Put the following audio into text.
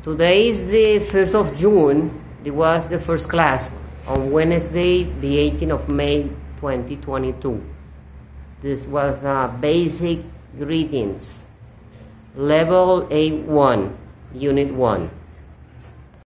Today is the 1st of June. It was the first class on Wednesday, the 18th of May, 2022. This was basic greetings, level A1, unit 1.